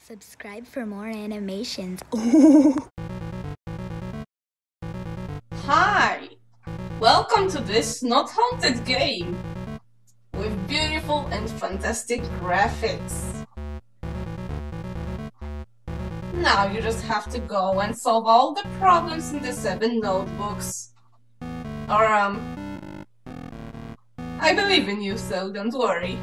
Subscribe for more animations. Hi! Welcome to this not haunted game with beautiful and fantastic graphics. Now you just have to go and solve all the problems in the 7 notebooks. Or I believe in you, so don't worry.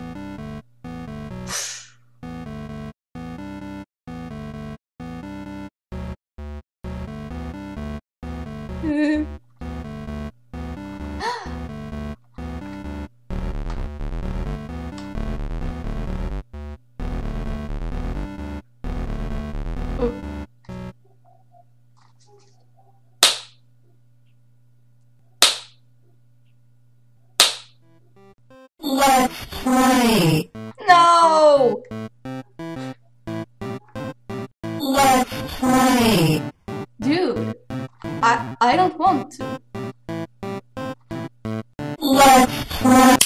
Let's play. No! Let's play. Dude, I don't want to. Let's play.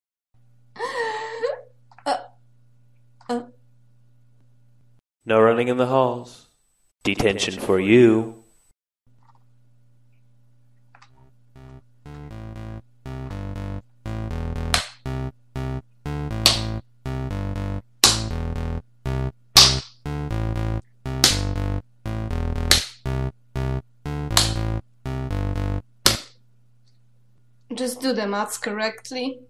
No running in the halls. Detention for you. Just do the maths correctly.